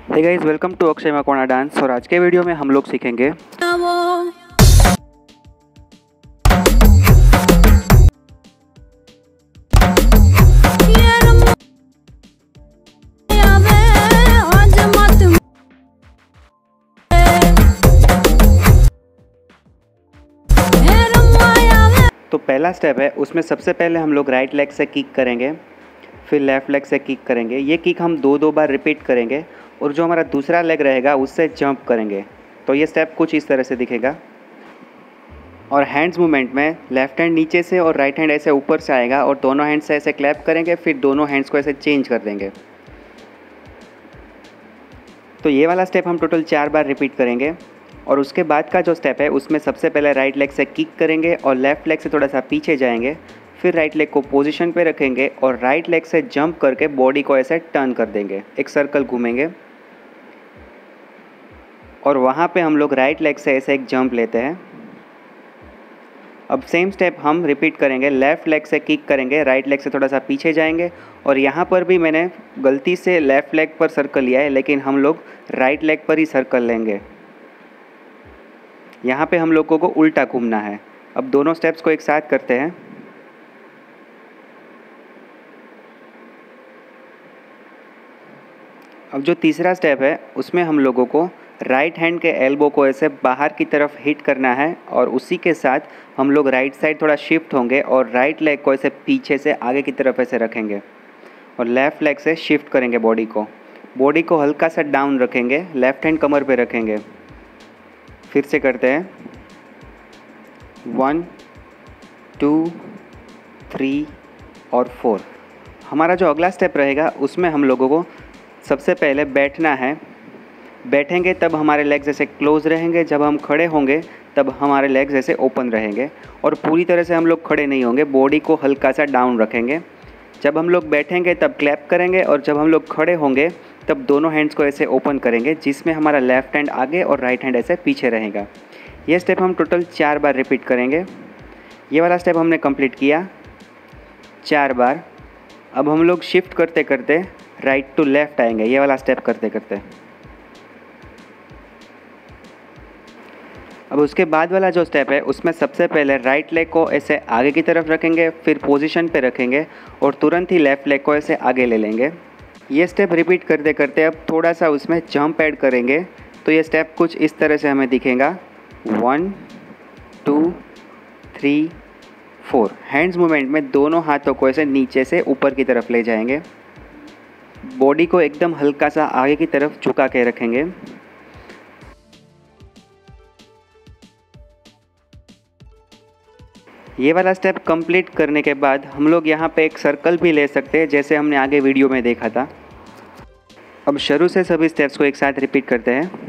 Hey guys, welcome to Akshay Makwana dance. और आज के वीडियो में हम लोग सीखेंगे तो पहला स्टेप है, उसमें सबसे पहले हम लोग राइट लेग से किक करेंगे, फिर लेफ़्ट लेग से किक करेंगे। ये किक हम दो बार रिपीट करेंगे और जो हमारा दूसरा लेग रहेगा उससे जंप करेंगे। तो ये स्टेप कुछ इस तरह से दिखेगा। और हैंड्स मूवमेंट में लेफ़्ट हैंड नीचे से और राइट हैंड ऐसे ऊपर से आएगा और दोनों हैंड से ऐसे क्लैप करेंगे, फिर दोनों हैंड्स को ऐसे चेंज कर देंगे। तो ये वाला स्टेप हम टोटल 4 बार रिपीट करेंगे। और उसके बाद का जो स्टेप है उसमें सबसे पहले राइट लेग से किक करेंगे और लेफ़्ट लेग से थोड़ा सा पीछे जाएंगे, फिर राइट लेग को पोजीशन पे रखेंगे और राइट लेग से जंप करके बॉडी को ऐसे टर्न कर देंगे, एक सर्कल घूमेंगे और वहाँ पे हम लोग राइट लेग से ऐसे एक जंप लेते हैं। अब सेम स्टेप हम रिपीट करेंगे, लेफ़्ट लेग से किक करेंगे, राइट लेग से थोड़ा सा पीछे जाएंगे और यहाँ पर भी मैंने गलती से लेफ़्ट लेग पर सर्कल लिया है, लेकिन हम लोग राइट लेग पर ही सर्कल लेंगे। यहाँ पे हम लोगों को उल्टा घूमना है। अब दोनों स्टेप्स को एक साथ करते हैं। अब जो तीसरा स्टेप है उसमें हम लोगों को राइट हैंड के एल्बो को ऐसे बाहर की तरफ हिट करना है और उसी के साथ हम लोग राइट साइड थोड़ा शिफ्ट होंगे और राइट लेग को ऐसे पीछे से आगे की तरफ ऐसे रखेंगे और लेफ़्ट लेग से शिफ्ट करेंगे बॉडी को हल्का सा डाउन रखेंगे, लेफ़्ट हैंड कमर पे रखेंगे। फिर से करते हैं 1 2 3 और 4। हमारा जो अगला स्टेप रहेगा उसमें हम लोगों को सबसे पहले बैठना है। बैठेंगे तब हमारे लेग्स ऐसे क्लोज रहेंगे, जब हम खड़े होंगे तब हमारे लेग्स ऐसे ओपन रहेंगे और पूरी तरह से हम लोग खड़े नहीं होंगे, बॉडी को हल्का सा डाउन रखेंगे। जब हम लोग बैठेंगे तब क्लैप करेंगे और जब हम लोग खड़े होंगे तब दोनों हैंड्स को ऐसे ओपन करेंगे, जिसमें हमारा लेफ़्ट हैंड आगे और राइट हैंड ऐसे पीछे रहेगा। ये स्टेप हम टोटल 4 बार रिपीट करेंगे। ये वाला स्टेप हमने कंप्लीट किया 4 बार। अब हम लोग शिफ्ट करते करते राइट टू लेफ़्ट आएंगे, ये वाला स्टेप करते करते। अब उसके बाद वाला जो स्टेप है उसमें सबसे पहले राइट लेग को ऐसे आगे की तरफ रखेंगे, फिर पोजीशन पे रखेंगे और तुरंत ही लेफ़्ट लेग को ऐसे आगे ले लेंगे। ये स्टेप रिपीट करते करते अब थोड़ा सा उसमें जंप ऐड करेंगे। तो ये स्टेप कुछ इस तरह से हमें दिखेगा 1 2 3 4। हैंड्स मूवमेंट में दोनों हाथों को ऐसे नीचे से ऊपर की तरफ ले जाएंगे, बॉडी को एकदम हल्का सा आगे की तरफ झुका के रखेंगे। ये वाला स्टेप कंप्लीट करने के बाद हम लोग यहाँ पे एक सर्कल भी ले सकते हैं, जैसे हमने आगे वीडियो में देखा था। अब शुरू से सभी स्टेप्स को एक साथ रिपीट करते हैं।